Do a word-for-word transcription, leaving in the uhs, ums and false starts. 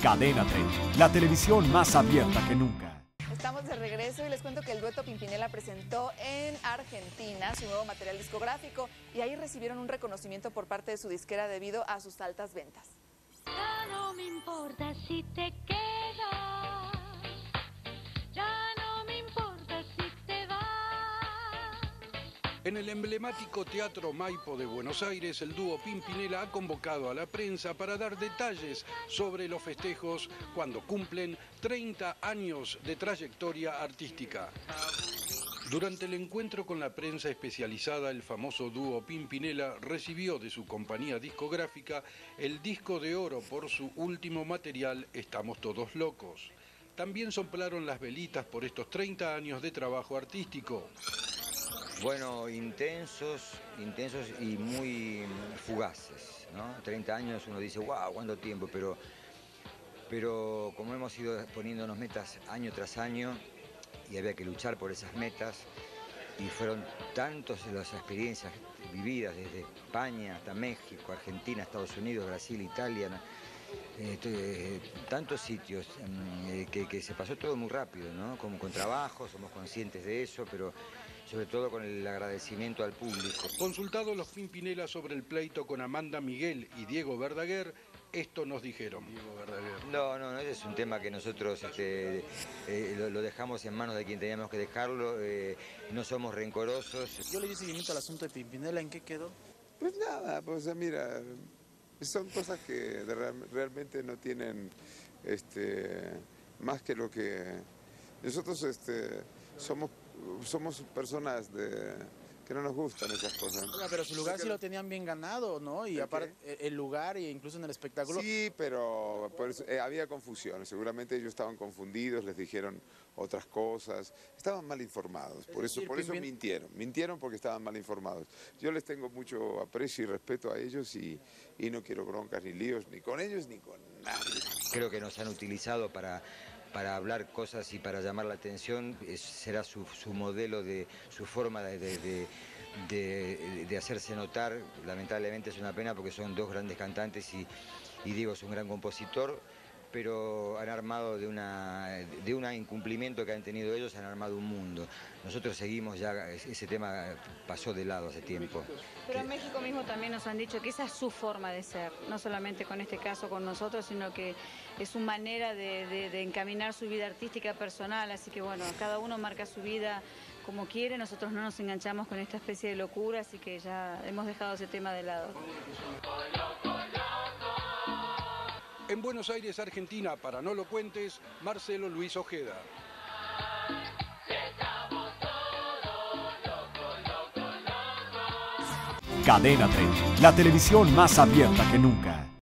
Cadena treinta, la televisión más abierta que nunca. Estamos de regreso y les cuento que el dueto Pimpinela presentó en Argentina su nuevo material discográfico y ahí recibieron un reconocimiento por parte de su disquera debido a sus altas ventas. Ya no me importa si te quedas, ya no me importa si te vas. En el emblemático Teatro Maipo de Buenos Aires, el dúo Pimpinela ha convocado a la prensa para dar detalles sobre los festejos cuando cumplen treinta años de trayectoria artística. Durante el encuentro con la prensa especializada, el famoso dúo Pimpinela recibió de su compañía discográfica el disco de oro por su último material, Estamos Todos Locos. También soplaron las velitas por estos treinta años de trabajo artístico. Bueno, intensos, intensos y muy fugaces, ¿no? treinta años uno dice, wow, cuánto tiempo, pero, pero como hemos ido poniéndonos metas año tras año y había que luchar por esas metas y fueron tantas las experiencias vividas desde España hasta México, Argentina, Estados Unidos, Brasil, Italia, eh, tantos sitios eh, que, que se pasó todo muy rápido, ¿no? Como con trabajo, somos conscientes de eso, pero sobre todo con el agradecimiento al público. Consultados los Pimpinela sobre el pleito con Amanda Miguel y Diego Verdaguer, esto nos dijeron. Diego Verdaguer. No, no, no, ese es un tema que nosotros este, eh, lo, lo dejamos en manos de quien teníamos que dejarlo, eh, no somos rencorosos. Yo le di seguimiento al asunto de Pimpinela, ¿en qué quedó? Pues nada, pues mira, son cosas que de real, realmente no tienen este, más que lo que... Nosotros este, somos... Somos personas de, que no nos gustan esas cosas. Oiga, pero su lugar sí lo tenían bien ganado, ¿no? Y aparte, el lugar e incluso en el espectáculo. Sí, pero pues, eh, había confusión. Seguramente ellos estaban confundidos, les dijeron otras cosas. Estaban mal informados, por eso, por eso mintieron. Mintieron porque estaban mal informados. Yo les tengo mucho aprecio y respeto a ellos y, y no quiero broncas ni líos, ni con ellos ni con nadie. Creo que nos han utilizado para... para hablar cosas y para llamar la atención, es, será su, su modelo, de su forma de, de, de, de, de hacerse notar. Lamentablemente es una pena porque son dos grandes cantantes y, y Diego es un gran compositor, pero han armado de una de un incumplimiento que han tenido ellos, han armado un mundo. Nosotros seguimos ya, ese tema pasó de lado hace tiempo. Pero en México mismo también nos han dicho que esa es su forma de ser, no solamente con este caso con nosotros, sino que es su manera de, de, de encaminar su vida artística personal, así que bueno, cada uno marca su vida como quiere, nosotros no nos enganchamos con esta especie de locura, así que ya hemos dejado ese tema de lado. En Buenos Aires, Argentina, para No Lo Cuentes, Marcelo Luis Ojeda. Cadena treinta, la televisión más abierta que nunca.